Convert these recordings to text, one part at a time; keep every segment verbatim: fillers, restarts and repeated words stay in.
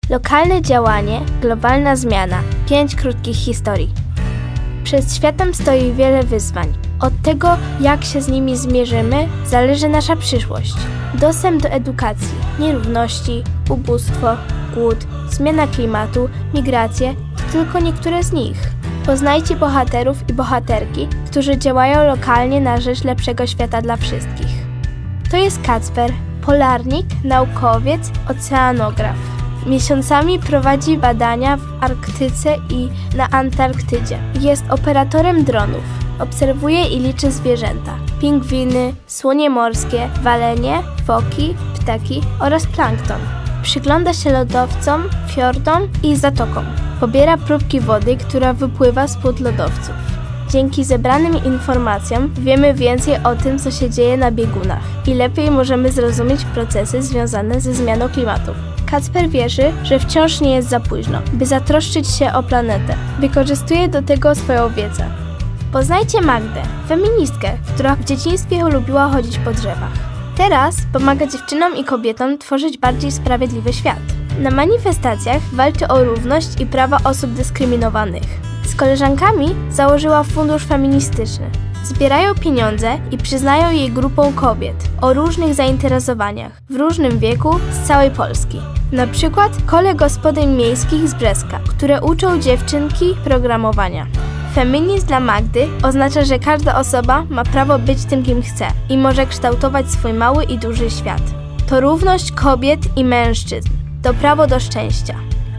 Lokalne działanie, globalna zmiana. Pięć krótkich historii. Przed światem stoi wiele wyzwań. Od tego, jak się z nimi zmierzymy, zależy nasza przyszłość. Dostęp do edukacji, nierówności, ubóstwo, głód, zmiana klimatu, migracje to tylko niektóre z nich. Poznajcie bohaterów i bohaterki, którzy działają lokalnie na rzecz lepszego świata dla wszystkich. To jest Kacper, polarnik, naukowiec, oceanograf. Miesiącami prowadzi badania w Arktyce i na Antarktydzie. Jest operatorem dronów. Obserwuje i liczy zwierzęta. Pingwiny, słonie morskie, walenie, foki, ptaki oraz plankton. Przygląda się lodowcom, fiordom i zatokom. Pobiera próbki wody, która wypływa spod lodowców. Dzięki zebranym informacjom wiemy więcej o tym, co się dzieje na biegunach i lepiej możemy zrozumieć procesy związane ze zmianą klimatu. Kacper wierzy, że wciąż nie jest za późno, by zatroszczyć się o planetę. Wykorzystuje do tego swoją wiedzę. Poznajcie Magdę, feministkę, która w dzieciństwie lubiła chodzić po drzewach. Teraz pomaga dziewczynom i kobietom tworzyć bardziej sprawiedliwy świat. Na manifestacjach walczy o równość i prawa osób dyskryminowanych. Z koleżankami założyła fundusz feministyczny. Zbierają pieniądze i przyznają je grupom kobiet o różnych zainteresowaniach, w różnym wieku z całej Polski. Na przykład kole gospodyń miejskich z Brzeska, które uczą dziewczynki programowania. Feminizm dla Magdy oznacza, że każda osoba ma prawo być tym, kim chce i może kształtować swój mały i duży świat. To równość kobiet i mężczyzn. To prawo do szczęścia.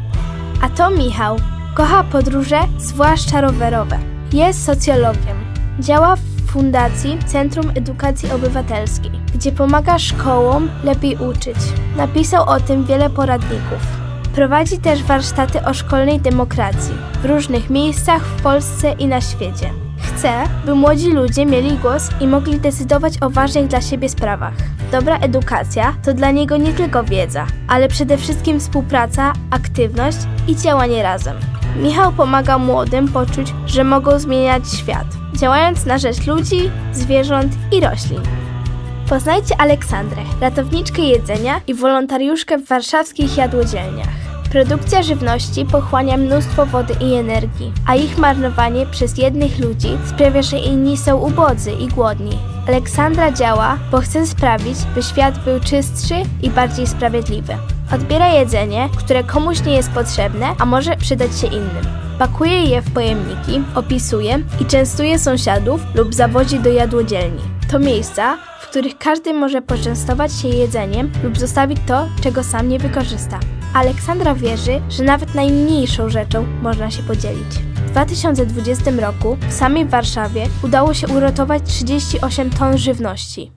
A to Michał. Kocha podróże, zwłaszcza rowerowe. Jest socjologiem. Działa w Fundacji Centrum Edukacji Obywatelskiej, gdzie pomaga szkołom lepiej uczyć. Napisał o tym wiele poradników. Prowadzi też warsztaty o szkolnej demokracji w różnych miejscach w Polsce i na świecie. Chce, by młodzi ludzie mieli głos i mogli decydować o ważnych dla siebie sprawach. Dobra edukacja to dla niego nie tylko wiedza, ale przede wszystkim współpraca, aktywność i działanie razem. Michał pomaga młodym poczuć, że mogą zmieniać świat, działając na rzecz ludzi, zwierząt i roślin. Poznajcie Aleksandrę, ratowniczkę jedzenia i wolontariuszkę w warszawskich jadłodzielniach. Produkcja żywności pochłania mnóstwo wody i energii, a ich marnowanie przez jednych ludzi sprawia, że inni są ubodzy i głodni. Aleksandra działa, bo chce sprawić, by świat był czystszy i bardziej sprawiedliwy. Odbiera jedzenie, które komuś nie jest potrzebne, a może przydać się innym. Pakuje je w pojemniki, opisuje i częstuje sąsiadów lub zawozi do jadłodzielni. To miejsca, w których każdy może poczęstować się jedzeniem lub zostawić to, czego sam nie wykorzysta. Aleksandra wierzy, że nawet najmniejszą rzeczą można się podzielić. W dwa tysiące dwudziestym roku w samej Warszawie udało się uratować trzydzieści osiem ton żywności.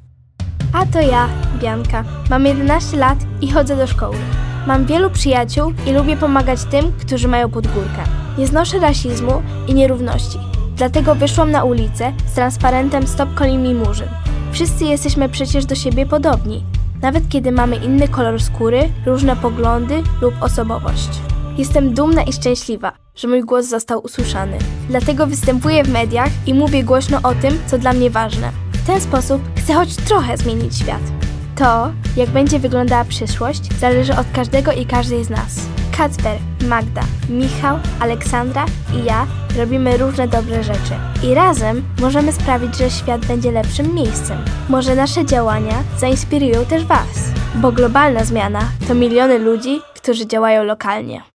A to ja, Bianka. Mam jedenaście lat i chodzę do szkoły. Mam wielu przyjaciół i lubię pomagać tym, którzy mają pod górkę. Nie znoszę rasizmu i nierówności. Dlatego wyszłam na ulicę z transparentem Stop Kolimi Murzyn. Wszyscy jesteśmy przecież do siebie podobni, nawet kiedy mamy inny kolor skóry, różne poglądy lub osobowość. Jestem dumna i szczęśliwa, że mój głos został usłyszany. Dlatego występuję w mediach i mówię głośno o tym, co dla mnie ważne. W ten sposób chcę choć trochę zmienić świat. To, jak będzie wyglądała przyszłość, zależy od każdego i każdej z nas. Kacper, Magda, Michał, Aleksandra i ja robimy różne dobre rzeczy. I razem możemy sprawić, że świat będzie lepszym miejscem. Może nasze działania zainspirują też Was, bo globalna zmiana to miliony ludzi, którzy działają lokalnie.